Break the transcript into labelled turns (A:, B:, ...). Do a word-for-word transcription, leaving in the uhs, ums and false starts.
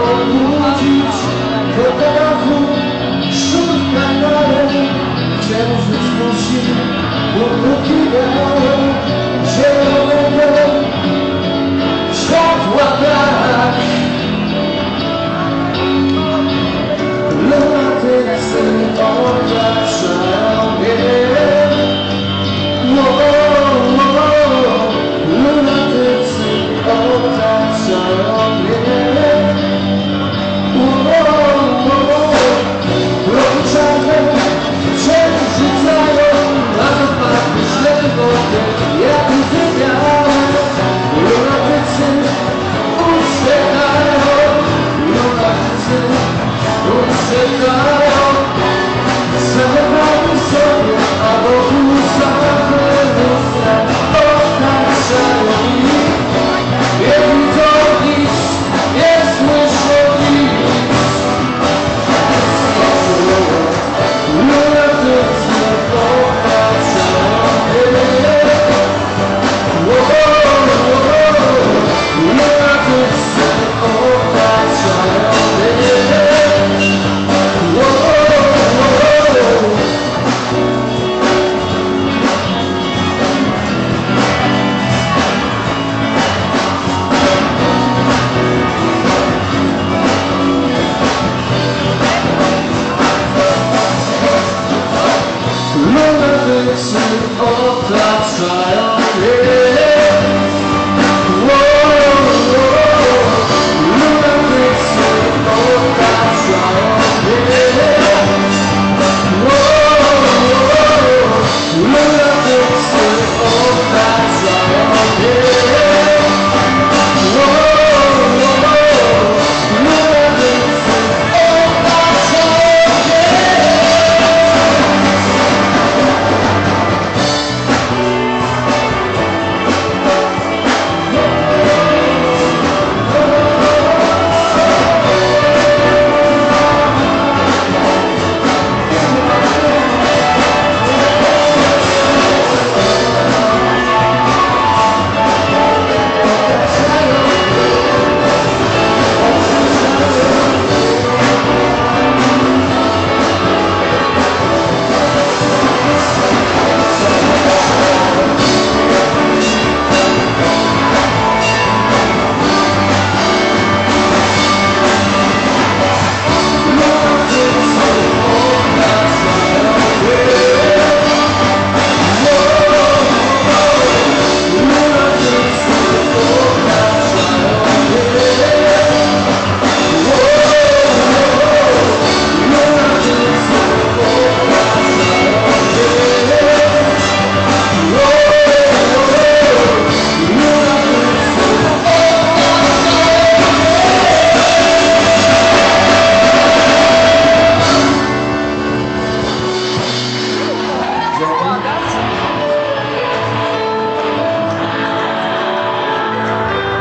A: obudzić do dachu szczutka dalej. Księżyc musi urukiwał zielonego światła brak. Lunatycy otaczają mnie. Lunatycy otaczają mnie. Roki czarne przerzucają na zapachy źle wody, jak łzy białe. Lunatycy uciekają, lunatycy uciekają. Zachowały sobie, a wokół same lustra otaczają ich. Nie widzą nic, nie słyszą nic. Lunatycy otaczają mnie. Lunatycy otaczają mnie. Lunatycy otaczają mnie.